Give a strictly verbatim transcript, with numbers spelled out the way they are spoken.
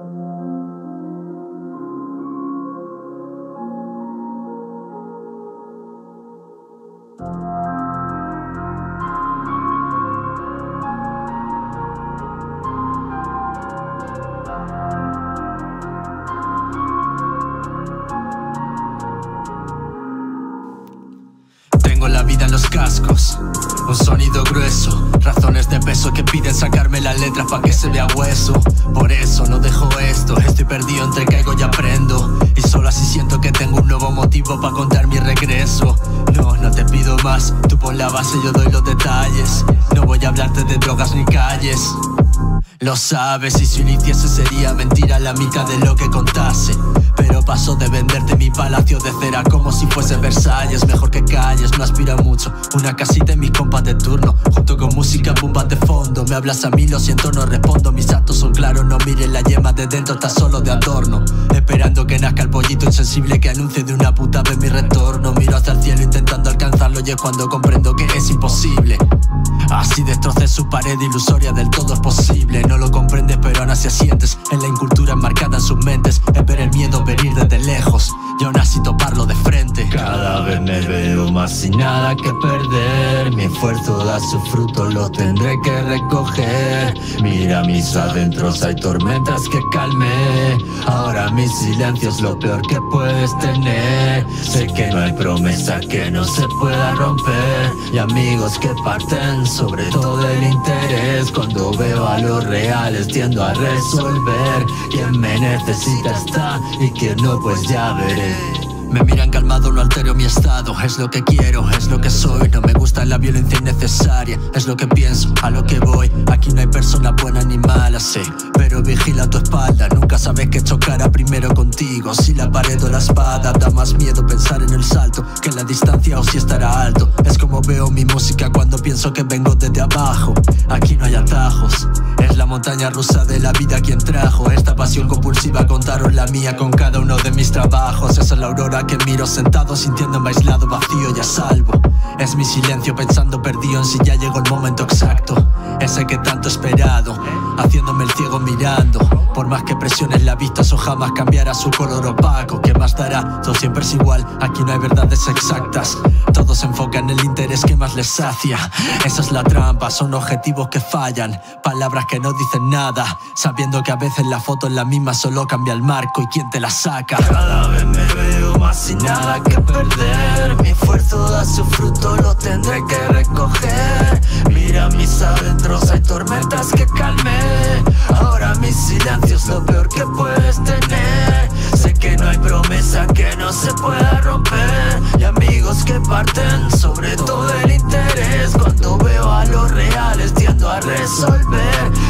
Tengo la vida en los cascos, un sonido grueso, razones de peso que piden sacarme las letras pa' que se vea hueso. Por eso no dejo esto, estoy perdido entre caigo y aprendo, y solo así siento que tengo un nuevo motivo pa' contar mi regreso. No, no te pido más, tú pon la base, yo doy los detalles. No voy a hablarte de drogas ni calles, lo sabes, y si lo hiciese sería mentira la mitad de lo que contase. Pero paso de venderte mi palacio de cera como si fuese Versalles. Mejor que calles, no aspiro a mucho, una casita en mis compas de turno, junto con música bombas de fondo. Me hablas a mí, lo siento, no respondo, mis actos son claros, no mires la yema de dentro, está solo de adorno. Esperando que nazca el pollito insensible que anuncie de una puta vez mi retorno. Miro hacia el cielo intentando alcanzarlo y es cuando comprendo que es imposible. Así destrocé su pared ilusoria, del todo es posible. No lo comprendes pero aún así asientes en la incultura enmarcada en sus mentes. Es ver el miedo venir desde lejos y aún así toparlo de frente. Cada vez me veo más sin nada que perder. Mi esfuerzo da su fruto, lo tendré que recoger. Mira mis adentros, hay tormentas que calmé. Ahora mi silencio es lo peor que puedes tener. Sé que no hay promesa que no se pueda romper, y amigos que parten sobre todo el interés. Cuando veo a los reales tiendo a resolver. Quien me necesita está y quien no pues ya veré. Me miran calmado, no altero mi estado. Es lo que quiero, es lo que soy. No me gusta la violencia innecesaria, es lo que pienso, a lo que voy. Aquí no hay persona buena ni mala, sí, pero vigila tu espalda. Nunca sabes que chocará primero contigo. Si la pared o la espada, da más miedo pensar en el salto que en la distancia o si estará alto. Es como veo mi música cuando pienso que vengo desde abajo. Aquí no hay atajos, es la montaña rusa de la vida quien trajo esta pasión compulsiva. Contaron la mía con cada uno de mis trabajos. Esa es la aurora que miro sentado, sintiéndome aislado, vacío y a salvo. Es mi silencio pensando perdido en si ya llegó el momento exacto, ese que tanto he esperado, haciéndome el ciego mirando. Por más que presiones la vista, eso jamás cambiará su color opaco. ¿Qué más dará? Todo siempre es igual, aquí no hay verdades exactas. Todos se enfocan en el interés que más les sacia. Esa es la trampa, son objetivos que fallan, palabras que no dicen nada, sabiendo que a veces la foto es la misma, solo cambia el marco y quién te la saca. Cada vez me veo más sin nada que perder. Mi esfuerzo da su fruto, lo tendré que recoger. Mira mis adentros, hay tormentas que calmé. Ahora mi silencio es lo peor que puedes tener. Sé que no hay promesa que no se pueda romper, y amigos que parten sobre todo el interés. Cuando veo a los reales tiendo a resolver.